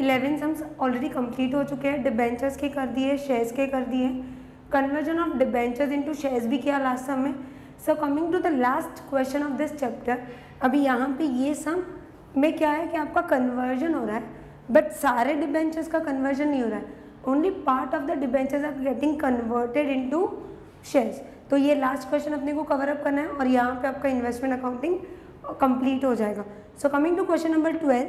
11 sums already complete हो चुके हैं, डिबेंचर्स के कर दिए, शेयर्स के कर दिए, conversion of debentures into shares भी किया लास्ट सम में। So coming to the last question of this chapter, अभी यहाँ पे ये सम में क्या है कि आपका कन्वर्जन हो रहा है, बट सारे डिबेंचर्स का कन्वर्जन नहीं हो रहा है, only part of the debentures are getting converted into shares. तो ये लास्ट क्वेश्चन अपने को कवर अप करना है और यहाँ पे आपका इन्वेस्टमेंट अकाउंटिंग कंप्लीट हो जाएगा। So coming to question number 12,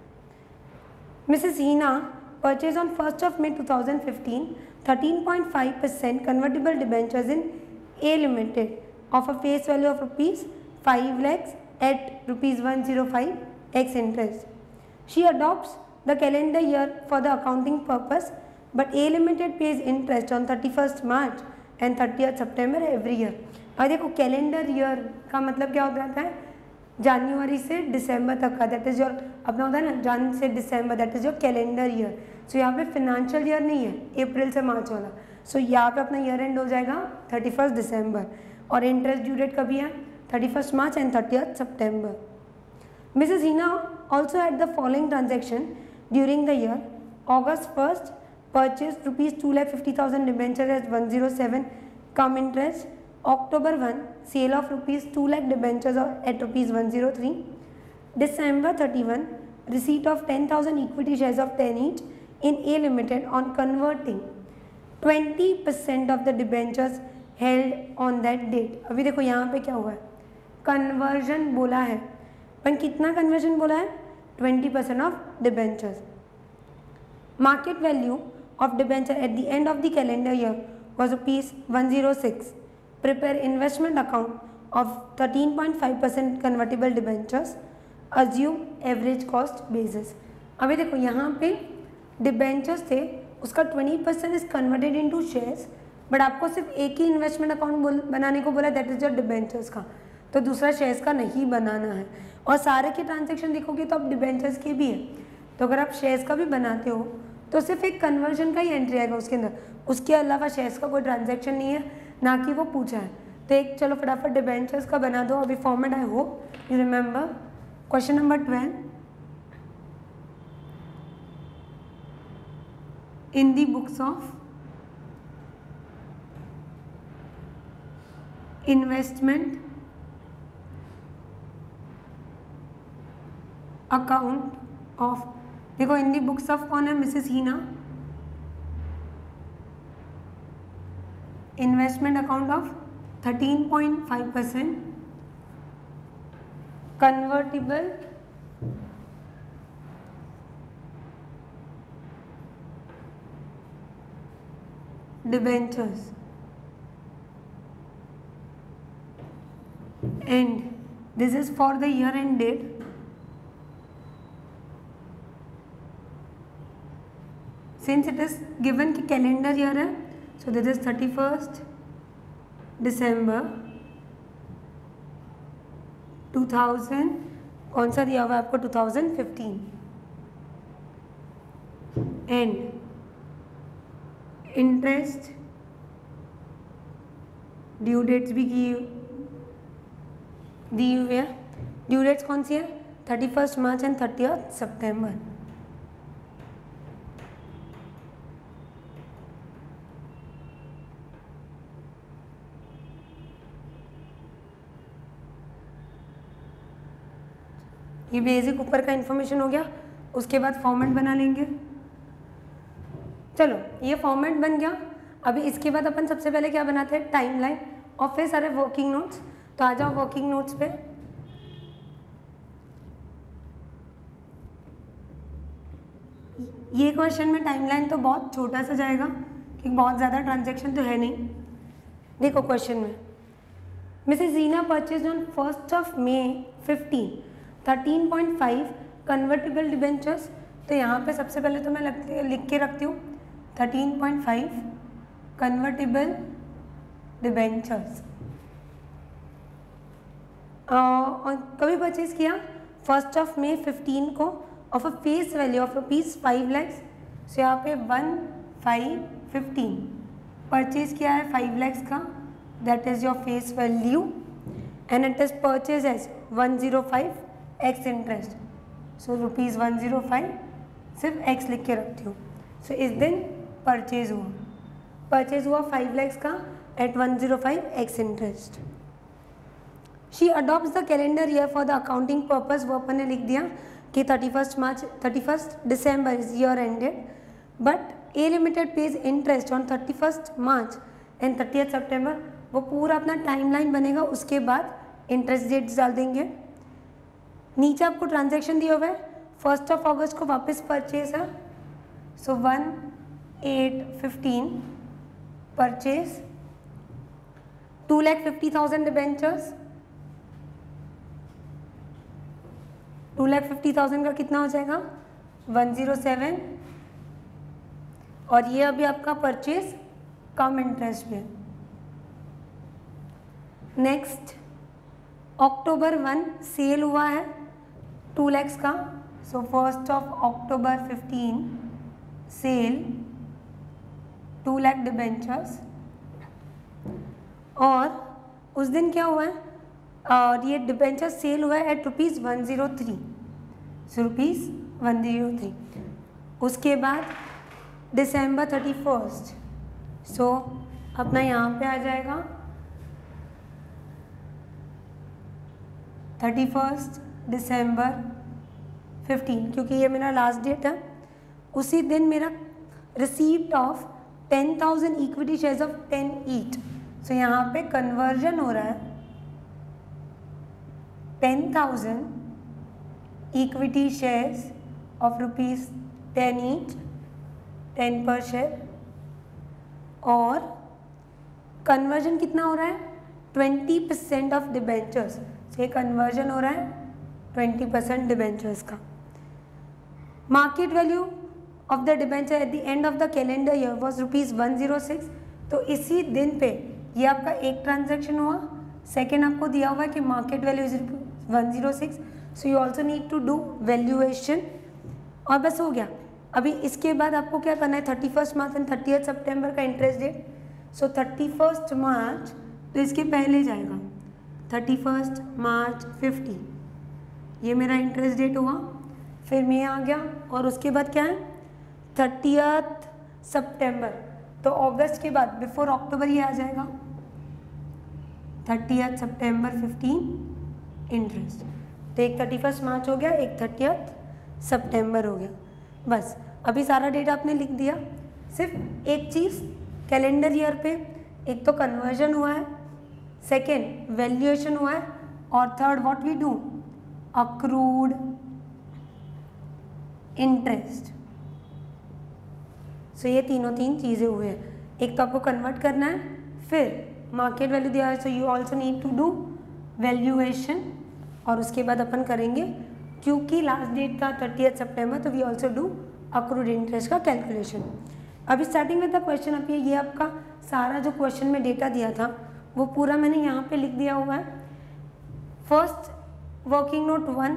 Mrs. Hina purchased on 1st of May 2015 13.5% convertible debentures in A Limited of a face value of rupees 5 lakhs at rupees 105 x interest. She adopts the calendar year for the accounting purpose, but A Limited pays interest on 31st March and 30th September every year. और देखो calendar year का मतलब क्या होता है, जनवरी से दिसंबर तक का, दैट इज योर अपना होता है ना, जन से दिसंबर, that is your calendar year. So यहाँ पे फिनेंशियल ईयर नहीं है अप्रैल से मार्च वाला, सो यहाँ पे अपना ईयर एंड हो जाएगा 31 दिसंबर, और इंटरेस्ट ड्यू डेट कभी है 31 मार्च एंड 30 सितंबर। Mrs Hina also had the following transaction during the year, August 1st purchased rupees 2,50,000 debenture at 107 come interest, October 1 sale of rupees 2 lakh debentures at rupees 103, December 31 receipt of 10,000 equity shares of 10 each in A Limited on converting 20% of the debentures held on that date। अभी देखो यहाँ पे क्या हुआ है, conversion बोला है, पर कितना कन्वर्जन बोला है, 20% of debentures. Market value of debenture at the end of the calendar year was rupees 106. Prepare investment account of 13.5% convertible debentures. Assume average cost basis। अभी देखो यहाँ पे डिबेंचर्स थे, उसका 20% is converted into shares, but आपको सिर्फ एक ही investment account बनाने को बोला, दैट इज योर डिबेंचर्स का, तो दूसरा शेयर्स का नहीं बनाना है। और सारे के ट्रांजेक्शन देखोगे तो अब डिबेंचर्स के भी है, तो अगर आप शेयर्स का भी बनाते हो तो सिर्फ एक कन्वर्जन का ही एंट्री आएगा उसके अंदर, उसके अलावा शेयर्स का कोई ट्रांजैक्शन नहीं है, ना कि वो पूछा है। तो एक चलो फटाफट डिबेंचर्स का बना दो अभी format, I hope you remember. Question number 12, in the books of investment account of, देखो इन दी बुक्स ऑफ कौन है, Mrs Hina, investment account of 13.5% convertible debentures and this is for the year end date since it is given कि calendar year है, so this is 31st December 2000, कौन सा दिया हुआ है आपको, 2015, एंड इंटरेस्ट ड्यू डेट्स भी दी हुई है। ड्यू डेट्स कौन सी है, 31 मार्च एंड 30 सितंबर। ये बेसिक ऊपर का इन्फॉर्मेशन हो गया, उसके बाद फॉर्मेट बना लेंगे। चलो ये फॉर्मेट बन गया, अभी इसके बाद अपन सबसे पहले क्या बनाते हैं, टाइमलाइन और फिर सारे वर्किंग नोट्स। तो आ जाओ वर्किंग नोट्स पे। ये क्वेश्चन में टाइमलाइन तो बहुत छोटा सा जाएगा क्योंकि बहुत ज़्यादा ट्रांजैक्शन तो है नहीं। देखो क्वेश्चन में, Mrs Zeena purchase on 1st of May 15 13.5 convertible debentures. तो यहाँ पे सबसे पहले तो मैं लिख के रखती हूँ 13.5 कन्वर्टिबल डिबेंचर्स। और कभी परचेज किया 1st of May 15 को of a face value of rupees 5 lakhs। So यहाँ पे 1,515 परचेज किया है 5 lakhs का, that is your face value, and it is purchase as 105 x interest. So rupees 105 सिर्फ x लिख के रखती हूँ। सो इस दिन परचेज हुआ 5 lakhs का at 105 x interest. She adopt the calendar year for the accounting purpose, वो अपन ने लिख दिया कि 31 December is year ended, but A limited pays interest on 31 March and 30 September। वो पूरा अपना टाइमलाइन बनेगा, उसके बाद इंटरेस्ट डेट्स डाल देंगे। नीचे आपको ट्रांजैक्शन दिया हुआ है, 1 August को वापस परचेज है, सो 1/8/15 परचेज 2,50,000 डिबेंचर्स। 2,50,000 का कितना हो जाएगा 107, और ये अभी आपका परचेज कम इंटरेस्ट पे। नेक्स्ट October 1 सेल हुआ है 2 lakhs का, so 1 October 15 sale 2 lakh debentures. और उस दिन क्या हुआ है, और ये डिबेंचर सेल हुआ है एट ₹103, सो ₹103। उसके बाद December 31, सो अपना यहाँ पे आ जाएगा 31 December 15, क्योंकि ये मेरा लास्ट डेट है। उसी दिन मेरा receipt of 10,000 equity shares of 10 each, so यहाँ पे कन्वर्जन हो रहा है 10,000 इक्विटी शेयर्स ऑफ ₹10 each, 10 पर शेयर, और कन्वर्जन कितना हो रहा है 20% ऑफ डिबेंचर्स। ये कन्वर्जन हो रहा है 20% डिबेंचर्स का। Market value of the debenture at the end of the calendar year was ₹106। तो इसी दिन पे ये आपका एक ट्रांजैक्शन हुआ। सेकेंड आपको दिया हुआ है कि market value is 106, so you also need to do valuation, और बस हो गया। अभी इसके बाद आपको क्या करना है 31 March एंड 30 September का इंटरेस्ट डेट। सो 31 March तो इसके पहले जाएगा 31 March 50, ये मेरा इंटरेस्ट डेट हुआ। फिर मैं आ गया, और उसके बाद क्या है 30 September, तो अगस्त के बाद बिफोर अक्टूबर ये आ जाएगा 30 September 15 इंटरेस्ट। तो एक 31 March हो गया, एक 30 September हो गया। बस अभी सारा डेटा आपने लिख दिया। सिर्फ एक चीज़ कैलेंडर ईयर पे, एक तो कन्वर्जन हुआ है, सेकेंड वैल्यूएशन हुआ है, और third what we do accrued interest. So ये तीन चीज़ें हुए हैं। एक तो आपको कन्वर्ट करना है, फिर मार्केट वैल्यू दिया है, so you also need to do valuation, और उसके बाद अपन करेंगे क्योंकि लास्ट डेट था 30 September, तो we also do accrued interest का कैलकुलेशन। अभी स्टार्टिंग विद द क्वेश्चन, अब ये आपका सारा जो क्वेश्चन में डेटा दिया था वो पूरा मैंने यहाँ पे लिख दिया हुआ है। फर्स्ट वर्किंग नोट 1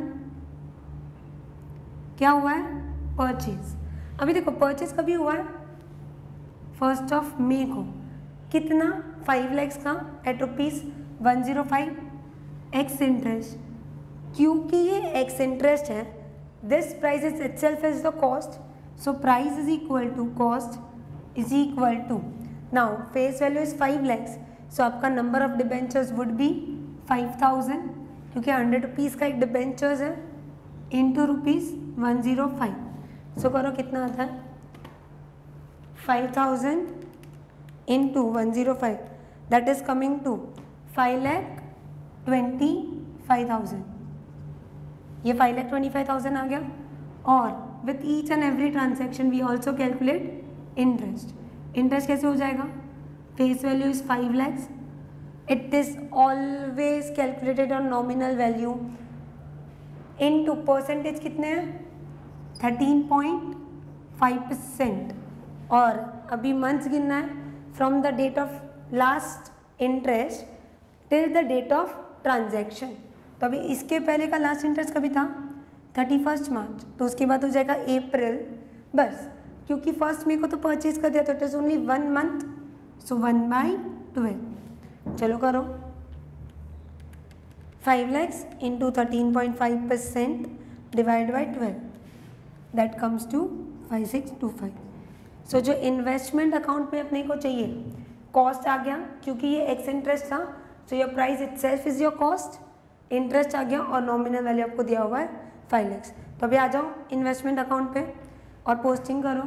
क्या हुआ है परचेज। अभी देखो परचेज कभी हुआ है 1 May को, कितना 5 lakhs का एट ₹105 एक्स इंटरेस्ट। क्योंकि ये एक्स इंटरेस्ट है, this price is itself is the cost, so price is equal to cost is equal to, now face value is 5 lakhs, so आपका number of debentures would be 5000, क्योंकि 100 rupees का एक debentures है, into ₹105। सो करो कितना आता है 5000 into 105, that is coming to 5,25,000। ये 5,25,000 आ गया। और with each and every transaction we also calculate interest. Interest कैसे हो जाएगा, face value is 5 lakhs, it is always calculated on nominal value into percentage कितने हैं 13.5%, और अभी मंथ्स गिनना है from the date of last interest till the date of transaction. तो अभी इसके पहले का लास्ट इंटरेस्ट कभी था 31 March, तो उसके बाद हो जाएगा अप्रैल। बस क्योंकि 1 May को तो परचेज कर दिया, तो it is only 1 month, so 1/12। चलो करो 5 lakhs into 13.5% divide by 12, that comes to 5625। So जो इन्वेस्टमेंट अकाउंट में अपने को चाहिए कॉस्ट आ गया, क्योंकि ये एक्स इंटरेस्ट था, so your price itself is your cost, interest आ गया और नॉमिनल वैल्यू आपको दिया हुआ है 5 लाख। तो अभी आ जाओ इन्वेस्टमेंट अकाउंट पे और पोस्टिंग करो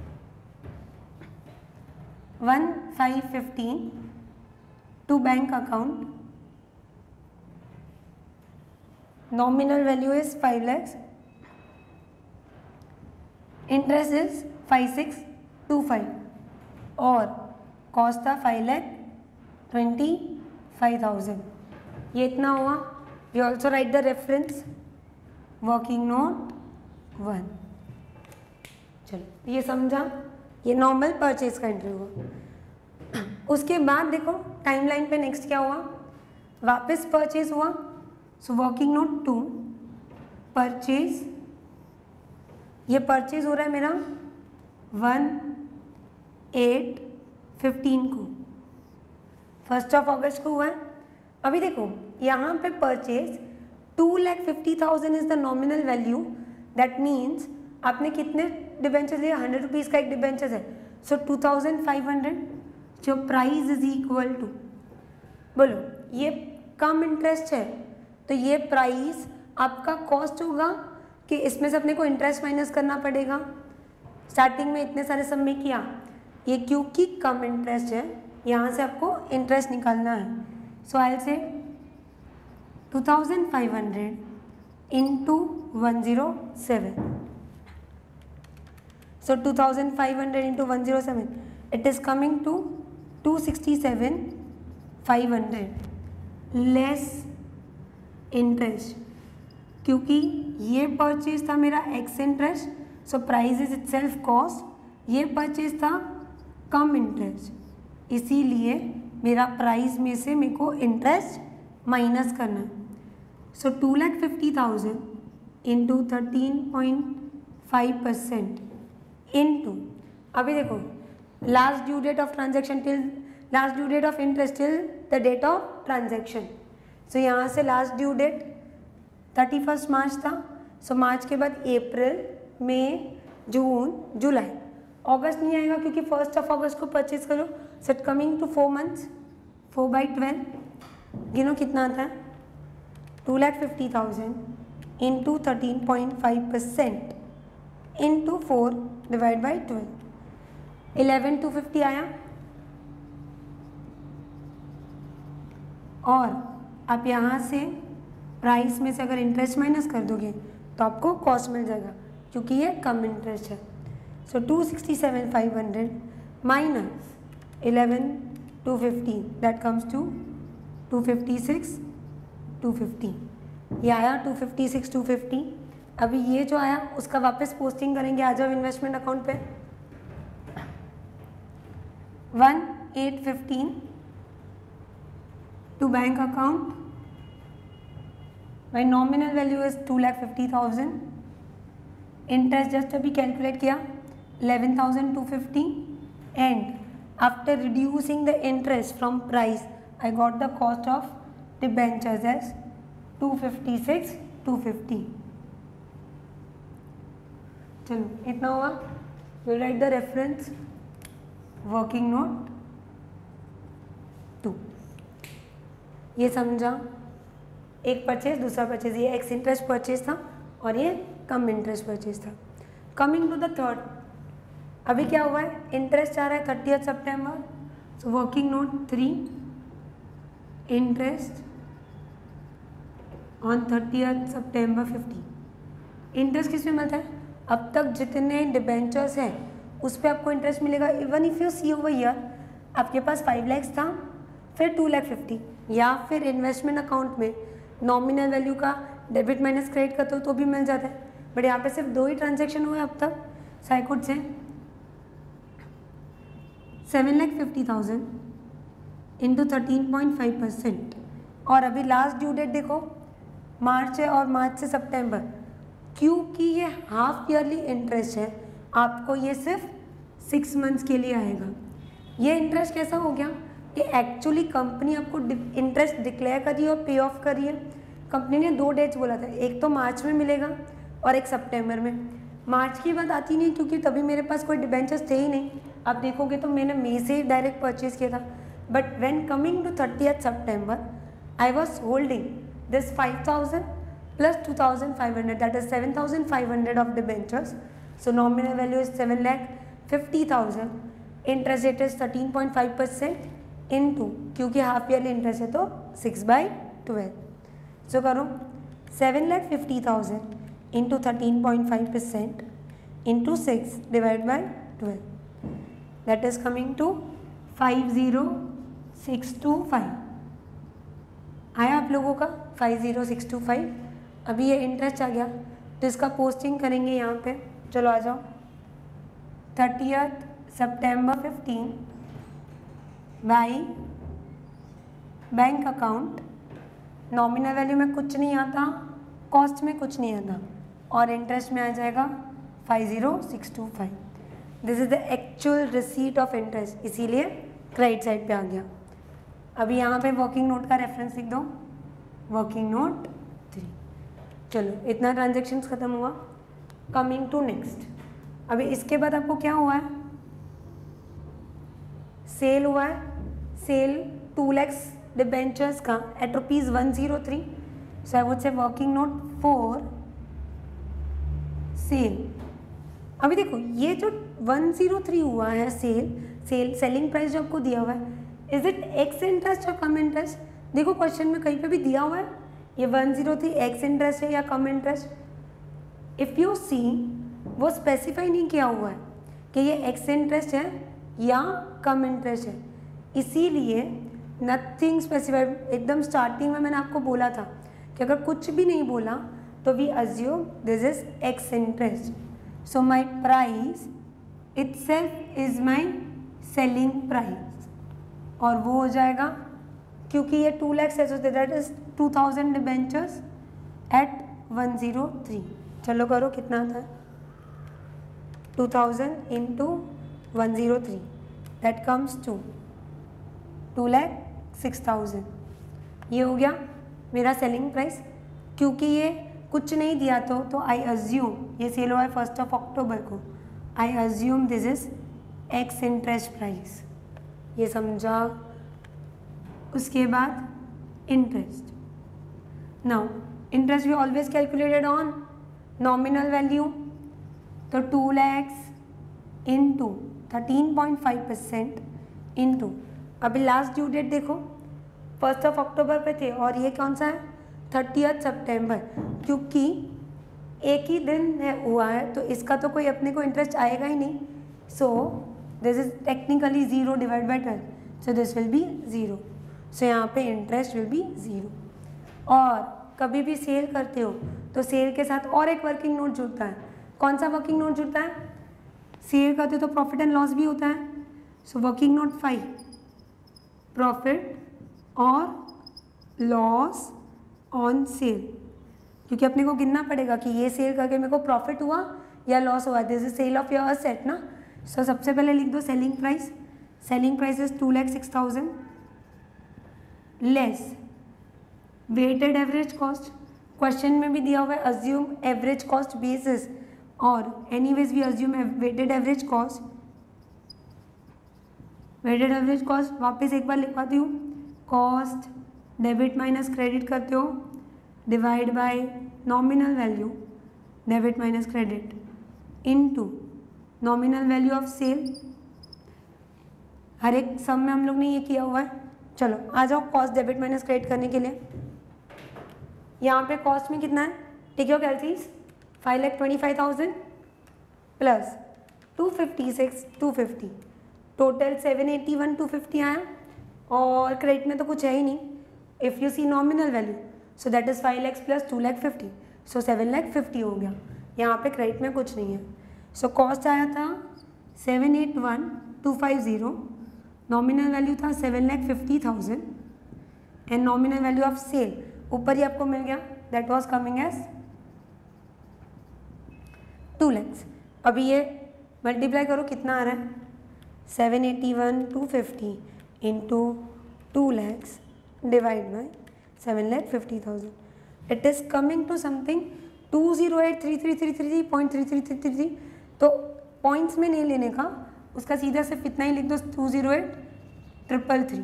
1515 to bank account, nominal value is 5 lakh, interest is 5625 और कॉस्ट था 5,25,000। ये इतना हुआ। We also write the reference working note 1। चलो ये समझा, ये नॉर्मल परचेज का एंट्री हुआ। उसके बाद देखो टाइमलाइन पे नेक्स्ट क्या हुआ, वापस परचेज हुआ। सो वर्किंग नोट 2 परचेज, ये परचेज हो रहा है मेरा 1/8/15 को, 1 अगस्त को हुआ है। अभी देखो यहाँ पे purchase 2,50,000 is the nominal value, that means आपने कितने डिबेंचर लिए, 100 रुपीज़ का एक डिबेंचर है, सो 2,500, जो प्राइस इज इक्वल टू, बोलो ये कम इंटरेस्ट है तो ये प्राइस आपका कॉस्ट होगा कि इसमें से अपने को इंटरेस्ट माइनस करना पड़ेगा। स्टार्टिंग में इतने सारे सब में किया, ये क्योंकि कम इंटरेस्ट है यहाँ से आपको इंटरेस्ट निकालना है। सो आई will say 2,500 into 107, so 2,500 into 107, it is coming to 267,500 less interest, क्योंकि ये परचेज था मेरा ex interest, so price is itself cost, ये परचेज था कम इंटरेस्ट, इसीलिए मेरा प्राइस में से मेरे को इंटरेस्ट माइनस करना है। सो 2,50,000 इंटू 13.5% इनटू, अभी देखो last due date of transaction till, last due date of interest till the date of transaction. So यहाँ से लास्ट ड्यू डेट 31 मार्च था, सो मार्च के बाद अप्रैल, मई, जून, जुलाई, अगस्त नहीं आएगा क्योंकि 1 अगस्त को परचेज करो। So it coming to 4 months, 4/12, गिनो कितना आता है, 2,50,000 इंटू 13.5% इंटू 4 डिवाइड बाई 12, 11,250 आया। और आप यहाँ से प्राइस में से अगर इंटरेस्ट माइनस कर दोगे तो आपको कॉस्ट मिल जाएगा, क्योंकि ये कम इंटरेस्ट है। So 267,500 minus 11,250 that comes to 256,250, ये आया 256,250। अभी ये जो आया उसका वापस पोस्टिंग करेंगे। आ जाओ इन्वेस्टमेंट अकाउंट पे 1,815 to bank account, my nominal value is 2,50,000, interest just अभी कैलकुलेट किया 11,250 and after reducing the interest from price I got the cost of debentures as 256,250। चलो इतना हुआ। You write the reference working note 2। ये समझा, एक purchase दूसरा purchase, ये एक्स इंटरेस्ट परचेज था और ये कम इंटरेस्ट परचेज था। कमिंग टू द थर्ड, अभी क्या हुआ है, इंटरेस्ट आ रहा है 30 सितंबर, so working note 3, interest on 30 सितंबर 50। इंटरेस्ट किस में मिलता है, अब तक जितने डिबेंचर्स हैं उस पर आपको इंटरेस्ट मिलेगा। Even if you see over year आपके पास 5 लाख था, फिर 2,50,000, या फिर इन्वेस्टमेंट अकाउंट में नॉमिनल वैल्यू का डेबिट माइनस क्रेडिट करते हो तो भी मिल जाता है, बट यहाँ पे सिर्फ 2 ही ट्रांजेक्शन हुए अब तक। सो आई कुड से 7,50,000 इंटू 13.5%, और अभी लास्ट ड्यू डेट देखो मार्च है और मार्च से सितंबर, क्योंकि ये हाफ ईयरली इंटरेस्ट है आपको ये सिर्फ 6 मंथ्स के लिए आएगा। ये इंटरेस्ट कैसा हो गया कि एक्चुअली कंपनी आपको इंटरेस्ट डिक्लेयर करी और पे ऑफ करी है। कंपनी ने 2 डेट्स बोला था, एक तो मार्च में मिलेगा और एक सितंबर में, मार्च की बात आती नहीं क्योंकि तभी मेरे पास कोई डिबेंचर्स थे ही नहीं। अब देखोगे तो मैंने मई से डायरेक्ट परचेज किया था, but when coming to 30th September I was holding this 5,000 plus 2,500, that is 7,500 of debentures. So nominal value is 7,50,000. Interest rate is 13.5% into, क्योंकि हाफ ईयरली इंटरेस्ट है तो 6/12. So करो 7,50,000 into 13.5% into 6 divided by 12. That is coming to 50,625. आया आप लोगों का 50,625. अभी ये इंटरेस्ट आ गया तो इसका पोस्टिंग करेंगे यहाँ पे। चलो आ जाओ 30th September 15 by bank account. Nominal value में कुछ नहीं आता, कॉस्ट में कुछ नहीं आता और इंटरेस्ट में आ जाएगा 50,625. This is the actual receipt of interest, इसीलिए क्रेडिट साइड पे आ गया। अभी यहाँ पे वर्किंग नोट का रेफरेंस लिख दो, वर्किंग नोट 3। चलो इतना ट्रांजेक्शन्स खत्म हुआ। कमिंग टू नेक्स्ट, अभी इसके बाद आपको क्या हुआ है, सेल हुआ है। सेल 2 lakhs डिबेंचर्स का at ₹103. So I would say working note 4 sale. अभी देखो ये जो 103 हुआ है सेलिंग प्राइस जो आपको दिया हुआ है, इज इट एक्स इंटरेस्ट और कम इंटरेस्ट? देखो क्वेश्चन में कहीं पे भी दिया हुआ है ये 103 एक्स इंटरेस्ट है या cum interest. If you see वो स्पेसिफाई नहीं किया हुआ है कि ये एक्स इंटरेस्ट है या कम इंटरेस्ट है, इसीलिए नथिंग स्पेसिफाइड। एकदम स्टार्टिंग में मैंने आपको बोला था कि अगर कुछ भी नहीं बोला तो we assume this is ex interest. So my price itself is my selling price और वो हो जाएगा, क्योंकि ये 2 lakhs है, so that is 2,000 debentures at 103. चलो करो कितना आता है, 2,000 इंटू 103, दैट कम्स टू 2,06,000. ये हो गया मेरा सेलिंग प्राइस। क्योंकि ये कुछ नहीं दिया तो आई अज्यूम, ये सेल हुआ है 1 October को, I assume this is ex interest price. ये समझा। उसके बाद interest, now interest we always calculated on nominal value, तो 2 lakhs इंटू 13.5% इंटू, अभी लास्ट ड्यू डेट देखो 1 October पे थे और ये कौन सा है 30th September, क्योंकि एक ही दिन है हुआ है तो इसका तो कोई अपने को इंटरेस्ट आएगा ही नहीं। So this is technically 0 divide by 12, so this will be 0. So यहाँ पे इंटरेस्ट विल बी 0. और कभी भी सेल करते हो तो सेल के साथ और एक वर्किंग नोट जुड़ता है। कौन सा वर्किंग नोट जुड़ता है? सेल करते हो तो प्रॉफिट एंड लॉस भी होता है। सो वर्किंग नोट 5, प्रॉफिट और लॉस ऑन सेल, क्योंकि अपने को गिनना पड़ेगा कि ये सेल करके मेरे को प्रॉफिट हुआ या लॉस हुआ। This is sale of your asset ना। सो सबसे पहले लिख दो selling price. Selling price is 2,06,000 less weighted average cost. Question में भी दिया हुआ है अज्यूम एवरेज कॉस्ट बेसिस, और anyways we assume weighted average cost. Weighted average cost वापस एक बार लिखवाती हूँ, कॉस्ट डेबिट माइनस क्रेडिट करते हो divide by nominal value debit minus credit into nominal value of sale. हर एक सम में हम लोग ने ये किया हुआ है। चलो आ जाओ कॉस्ट डेबिट माइनस क्रेडिट करने के लिए। यहाँ पे कॉस्ट में कितना है, take your calcs, 5,25,000 plus 256 250, total 781 आया। और क्रेडिट में तो कुछ है ही नहीं। If you see nominal value so that is 5 lakhs plus 2,50,000, so 7,50,000 हो गया। यहाँ पे क्रेडिट में कुछ नहीं है। सो कॉस्ट आया था 781,250, नॉमिनल वैल्यू था 7,50,000 and nominal value of sale ऊपर ही आपको मिल गया, that was coming as 2 lakhs। अभी ये मल्टीप्लाई करो कितना आ रहा है, 781,250 into 2 lakhs divide by 7,50,000, it is coming to something 2083333.3333, तो पॉइंट्स में नहीं लेने का, उसका सीधा सिर्फ इतना ही लिख दो 208,333।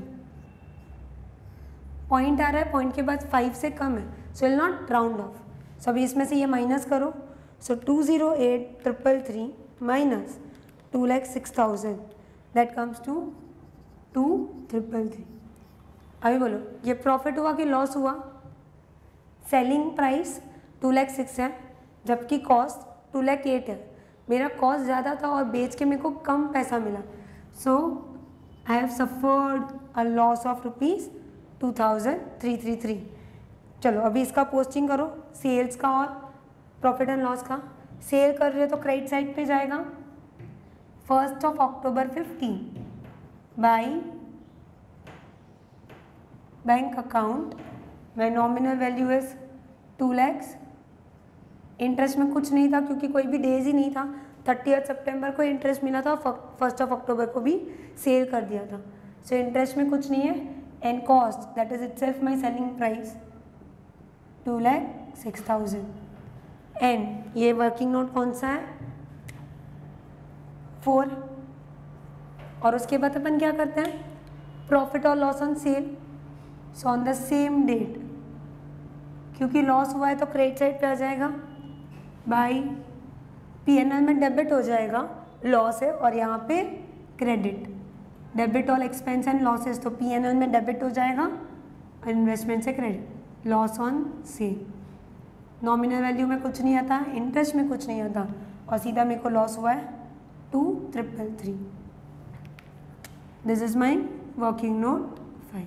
पॉइंट आ रहा है, पॉइंट के बाद 5 से कम है, so will not round off. So अभी इसमें से ये माइनस करो, so 208,333 minus 2,06,000 that comes to 2,333। अभी बोलो ये प्रॉफिट हुआ कि लॉस हुआ? सेलिंग प्राइस 2,06,000 है, जबकि कॉस्ट 2,08,000 है। मेरा कॉस्ट ज़्यादा था और बेच के मेरे को कम पैसा मिला, so I have suffered a loss of ₹2,333। चलो अभी इसका पोस्टिंग करो, सेल्स का और प्रॉफिट एंड लॉस का। सेल कर रहे हो तो क्रेडिट साइड पे जाएगा 1st of October 15 by bank account, my nominal value is 2 lakhs। Interest में कुछ नहीं था क्योंकि कोई भी डेज ही नहीं था, 30 सितंबर को इंटरेस्ट मिला था, 1st of October को भी सेल कर दिया था, सो इंटरेस्ट में कुछ नहीं है। And cost that is itself my selling price 2,06,000। And ये वर्किंग नोट कौन सा है? 4। और उसके बाद अपन क्या करते हैं? प्रॉफिट और loss on sale. So on the same date, क्योंकि लॉस हुआ है तो क्रेडिट साइड पे आ जाएगा, बाई P&L में डेबिट हो जाएगा, लॉस है और यहाँ पे credit, debit all expense and losses, तो P&L में डेबिट हो जाएगा और इन्वेस्टमेंट से credit, loss on sale. Nominal value में कुछ नहीं आता, इंटरेस्ट में कुछ नहीं आता, और सीधा मेरे को लॉस हुआ है 2,333। This is my working note 5।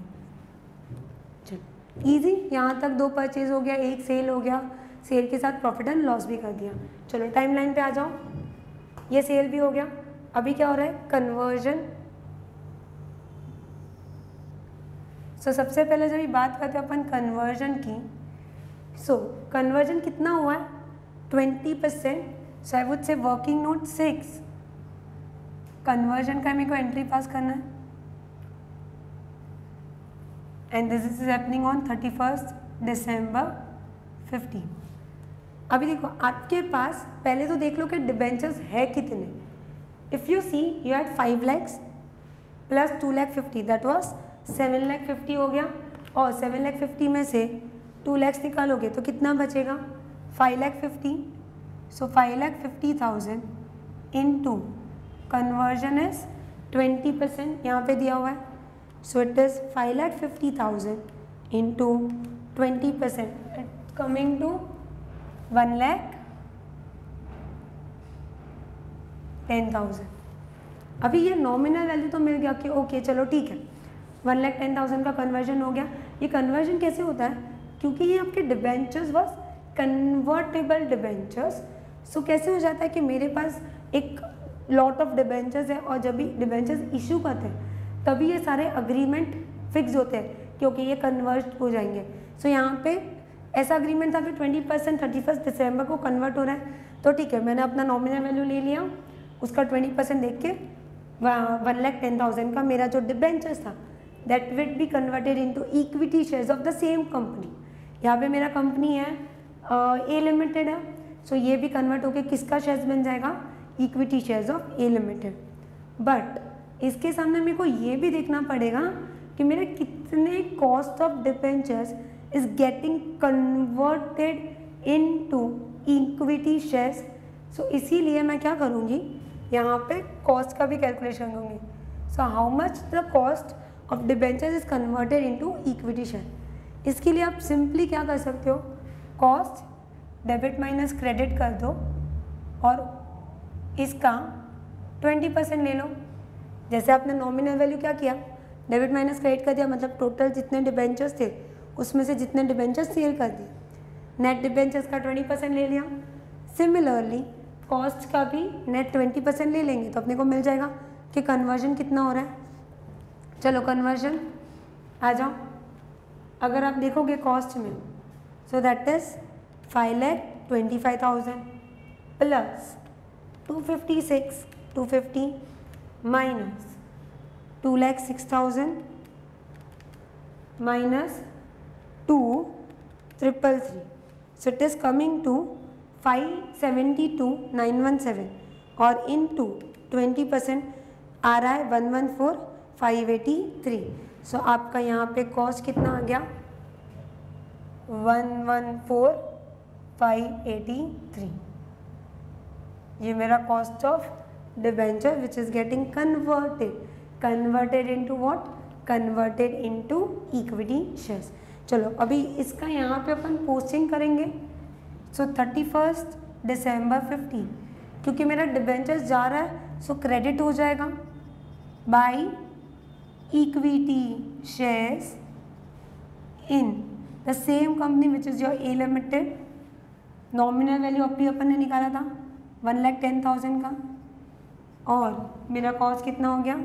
चलो ईजी, यहाँ तक 2 परचेज हो गया, 1 सेल हो गया, सेल के साथ प्रॉफिट एंड लॉस भी कर दिया। चलो टाइमलाइन पे आ जाओ, ये सेल भी हो गया। अभी क्या हो रहा है? कन्वर्जन। सो सबसे पहले जब ये बात करते हैं अपन कन्वर्जन की, सो कन्वर्जन कितना हुआ है? 20%। So I would say working note 6 conversion का मेरे को एंट्री पास करना है, and this is happening on 31st December 15। अभी देखो आपके पास पहले तो देख लो कि डिबेंचर्स है कितने। If you see you had 5 lakhs plus 2,50,000 that was 7,50,000 हो गया, और 7,50,000 में से 2 lakhs निकालोगे तो कितना बचेगा? 5,50,000। सो 5,50,000 इनटू कन्वर्जन इज 20%, यहाँ पे दिया हुआ है, so it is 5,50,000 into 20%, coming to 1,10,000। अभी ये नॉमिनल वैल्यू तो मिल गया कि ओके चलो ठीक है, 1,10,000 का कन्वर्जन हो गया। ये कन्वर्जन कैसे होता है? क्योंकि ये आपके debentures was convertible debentures. So कैसे हो जाता है कि मेरे पास एक लॉट ऑफ डिबेंचर्स है, और जब भी डिबेंचर्स इशू करते हैं तभी ये सारे अग्रीमेंट फिक्स होते हैं क्योंकि ये कन्वर्ट हो जाएंगे। सो यहाँ पे ऐसा अग्रीमेंट था कि 20% 31st December को कन्वर्ट हो रहा है, तो ठीक है मैंने अपना नॉमिनल वैल्यू ले लिया, उसका 20% देख के 1,10,000 का मेरा जो डिबेंचर्स था that will be converted into equity shares of the same company. यहाँ पे मेरा कंपनी है ए लिमिटेड है, सो ये भी कन्वर्ट होकर किसका शेयर्स बन जाएगा? Equity shares of A limited. But इसके सामने मेरे को ये भी देखना पड़ेगा कि मेरे कितने cost of debentures is getting converted into equity shares. So इसीलिए मैं क्या करूँगी, यहाँ पे कॉस्ट का भी कैलकुलेशन करूँगी। So how much the cost of debentures is converted into equity share. इसके लिए आप सिंपली क्या कर सकते हो, कॉस्ट डेबिट माइनस क्रेडिट कर दो और इसका 20% ले लो। जैसे आपने नॉमिनल वैल्यू क्या किया, डेबिट माइनस क्रेडिट कर दिया, मतलब टोटल जितने डिबेंचर्स थे उसमें से जितने डिबेंचर्स सेल कर दिए, नेट डिबेंचर्स का 20% ले लिया। सिमिलरली कॉस्ट का भी नेट 20% ले लेंगे तो अपने को मिल जाएगा कि कन्वर्जन कितना हो रहा है। चलो कन्वर्जन आ जाओ, अगर आप देखोगे कॉस्ट में, so that is 5,25,000 plus 250 minus 2,06,000 minus 2,333, so it is coming to 572,917 और इनटू 20% आ रहा है 114,583। सो आपका यहाँ पे कॉस्ट कितना आ गया 114,583। ये मेरा cost of debenture which is getting converted into what, converted into equity shares. चलो अभी इसका यहाँ पे अपन पोस्टिंग करेंगे। सो 31 दिसंबर 15 क्योंकि मेरा डिबेंचर्स जा रहा है सो क्रेडिट हो जाएगा by equity shares in the same company which is your A limited. Nominal value अभी अपन ने निकाला था 1,10,000 का और मेरा कॉस्ट कितना हो गया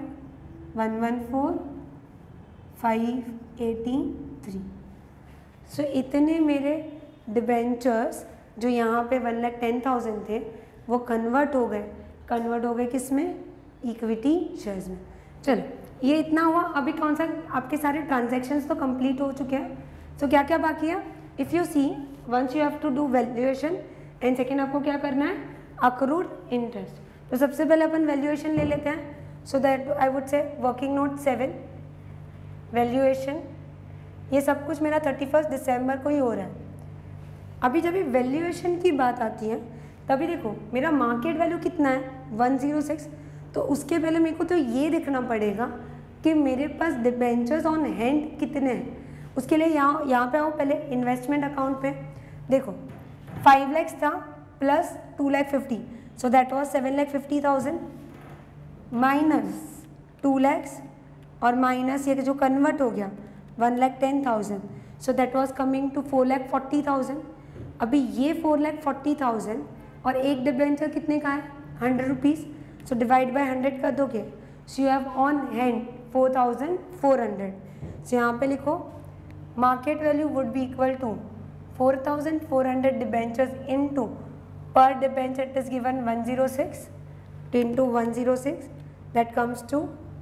114,583। सो इतने मेरे डिबेंचर्स जो यहाँ पे 1,10,000 थे वो कन्वर्ट हो गए किस में, इक्विटी शेयर्स में। चलो ये इतना हुआ। अभी कौन सा आपके सारे ट्रांजैक्शंस तो कंप्लीट हो चुके हैं। सो क्या क्या बाकी है, if you see once you have to do valuation and second आपको क्या करना है अक्रूड इंटरेस्ट। तो सबसे पहले अपन वैल्यूएशन ले लेते हैं। So that I would say working note 7 valuation, ये सब कुछ मेरा 31 दिसंबर को ही हो रहा है। अभी जब ये वैल्यूएशन की बात आती है तभी देखो मेरा मार्केट वैल्यू कितना है 106। तो उसके पहले मेरे को तो ये देखना पड़ेगा कि मेरे पास डिबेंचर्स ऑन हैंड कितने हैं। उसके लिए यहाँ पे आओ पहले इन्वेस्टमेंट अकाउंट पे। देखो 5 लाख था plus 2,50,000 so that was 7,50,000 minus 2 lakh और माइनस ये जो कन्वर्ट हो गया 1,10,000 so that was coming to 4,40,000। अभी ये 4,40,000 और एक डिबेंचर कितने का है 100 रुपीज़। सो डिवाइड बाय 100 कर दोगे so you have on hand 4,400। So यहाँ पे लिखो market value would be equal to 4,400 debentures into per debenture it is given 106 into 106 that comes to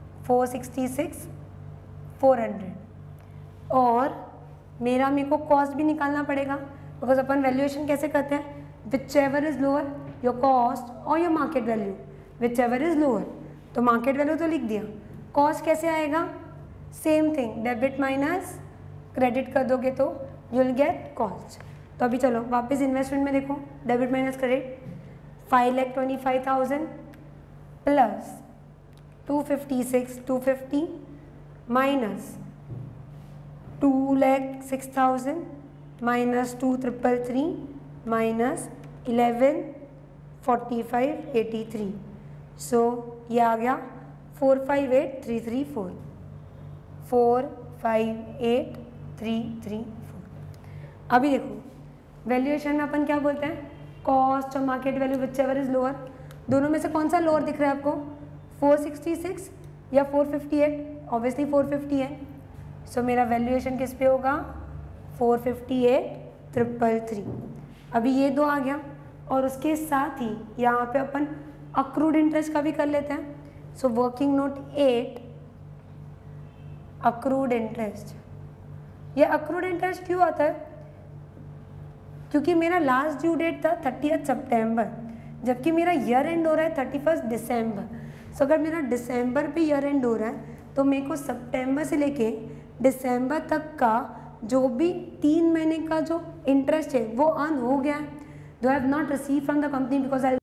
466,400। और मेरे को कॉस्ट भी निकालना पड़ेगा बिकॉज अपन वैल्यूएशन कैसे करते हैं, whichever is lower your cost और your market value, whichever is lower. तो मार्केट वैल्यू तो लिख दिया, कॉस्ट कैसे आएगा, same thing debit minus credit कर दोगे तो यू विल गेट कॉस्ट। तो अभी चलो वापस इन्वेस्टमेंट में देखो, debit minus credit 5,25,000 plus 250 minus 2,06,000 minus 2,333 minus 11,45,83। So ये आ गया 458,334 458,334। अभी देखो वैल्यूएशन में अपन क्या बोलते हैं, कॉस्ट और market value whichever is lower. दोनों में से कौन सा लोअर दिख रहा है आपको, 466 या 458, ऑब्वियसली 450 है। सो मेरा वैल्यूएशन किस पे होगा 458,333। अभी ये दो आ गया और उसके साथ ही यहाँ पे अपन अक्रूड इंटरेस्ट का भी कर लेते हैं। So working note 8 accrued interest. ये अक्रूड इंटरेस्ट क्यों आता है, क्योंकि मेरा लास्ट ड्यू डेट था 30 सितंबर जबकि मेरा ईयर एंड हो रहा है 31 दिसंबर। सो अगर मेरा दिसंबर पे ईयर एंड हो रहा है तो मेरे को सितंबर से लेके दिसंबर तक का जो भी 3 महीने का जो इंटरेस्ट है वो अर्न हो गया है। Though I have not receive from the company because I